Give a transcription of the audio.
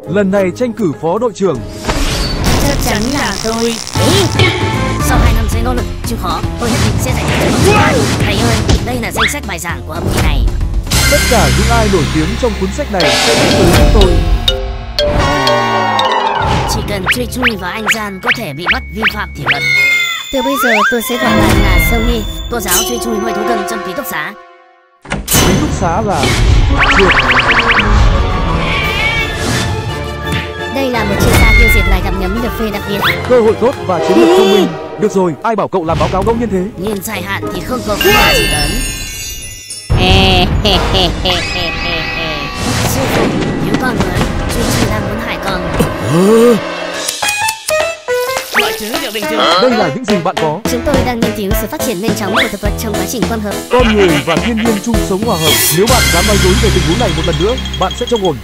lần này tranh cử phó đội trưởng. Chắc chắn là tôi. Sau 2 năm xây nỗ lực chịu khó, tôi nhất định sẽ giải quyết được vấn đề. Thầy ơi, đây là danh sách bài giảng của âm kỳ này. Tất cả những ai nổi tiếng trong cuốn sách này sẽ đến với chúng tôi. Chỉ cần Truy Truy và anh Gian có thể bị bắt vi phạm kỷ luật. Từ bây giờ tôi sẽ gọi bạn là Sông Nhi, cô giáo Truy Truy nuôi thú cưng trong ký túc xá. Ký túc xá là được. Đây là một chuyên gia tiêu diệt loài gặm nhấm được phê đặc biệt. Cơ hội tốt và chiến lược thông minh. Được rồi, ai bảo cậu làm báo cáo ngẫu nhiên thế? Nhưng dài hạn thì không có kết quả gì lớn. Sư phụ, nếu con muốn, Truy Truy đang muốn hại con. Loại trừ liệu bình thường. Đây là những gì bạn có? Chúng tôi đang nghiên cứu sự phát triển nhanh chóng của thực vật trong quá trình quang hợp. Con người và thiên nhiên chung sống hòa hợp. Nếu bạn dám nói dối về tình huống này một lần nữa, bạn sẽ trông ổn.